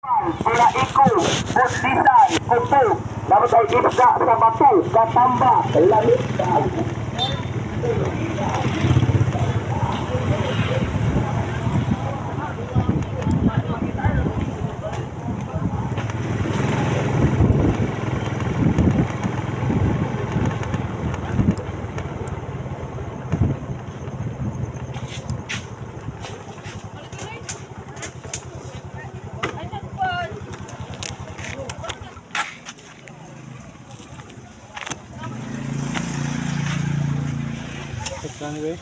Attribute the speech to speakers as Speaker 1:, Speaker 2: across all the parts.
Speaker 1: Sila Iko, Busisan, Kupo, dapat ay isda sa bato, katamba, langit.
Speaker 2: Anyway,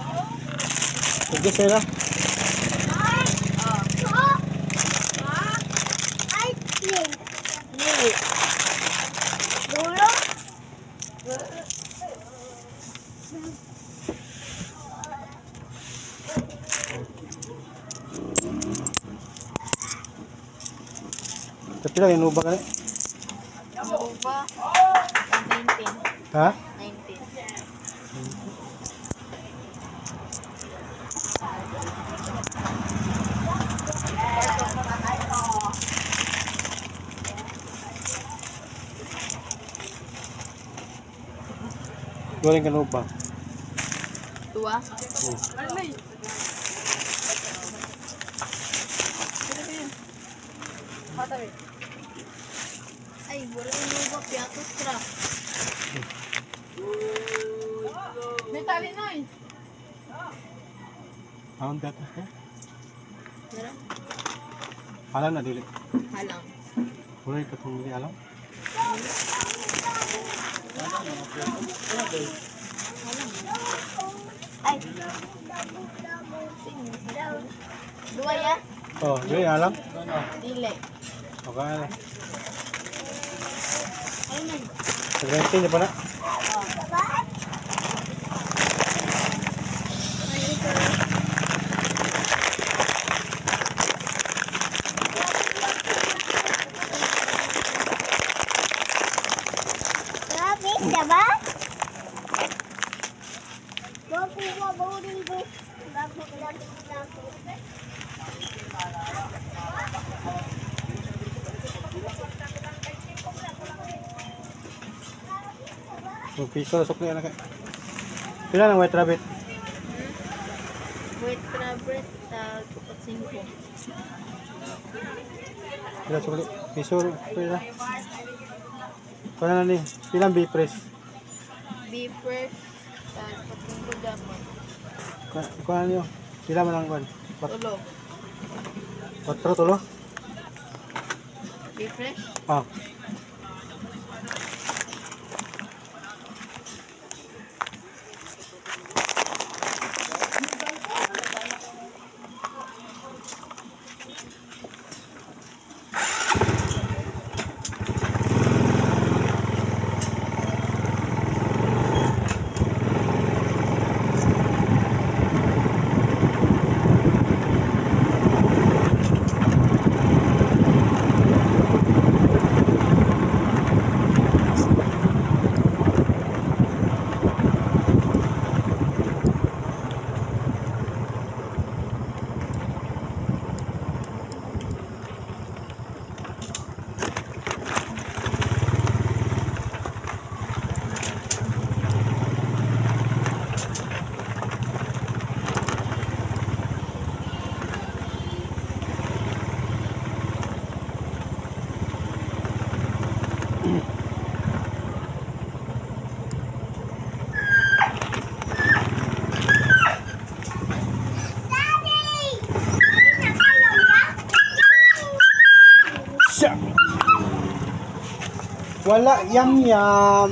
Speaker 2: sige sila. Tapi lang inuba ka na.
Speaker 3: Inuba 19.
Speaker 2: Ha?
Speaker 3: 19.
Speaker 2: Goreng ka ba?
Speaker 3: Dua? Ay, wala yung ba piatos tra. May tali na eh.
Speaker 2: Ang datos ka?
Speaker 3: Meron?
Speaker 2: Alam na dili.
Speaker 3: Halang.
Speaker 2: Puro ka kung hindi alam.
Speaker 3: Ay. Dua ya?
Speaker 2: Oh, dili alam.
Speaker 3: Dili.
Speaker 2: Okay alam.
Speaker 3: Ay man.
Speaker 2: Sagrentin di pa na.
Speaker 4: Diba?
Speaker 2: Yung piso sukli na kay. Pila ng white rabbit?
Speaker 3: White rabbit tag 5.
Speaker 2: Pila sukli? Piso pila. Kuha na ni. Pilang beef fresh?
Speaker 3: Beef fresh tag 5 dapat.
Speaker 2: Kuha na niyo. Pila man ang kuhan?
Speaker 3: Tulo.
Speaker 2: 4 tulo?
Speaker 3: Beef fresh?
Speaker 2: Ah. Wala yam.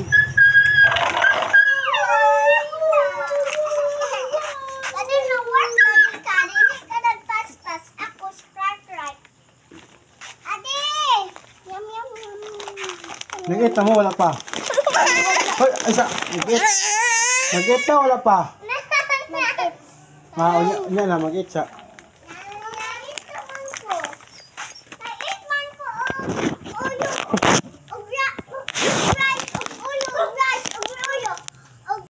Speaker 4: Tadi nawar lagi tadi ini kadang pas aku sprite. Ade, yum.
Speaker 2: Nag-eat mo wala pa. Hoy, isa. Nag-eat na wala pa. Ma, unya na mag-eat sa.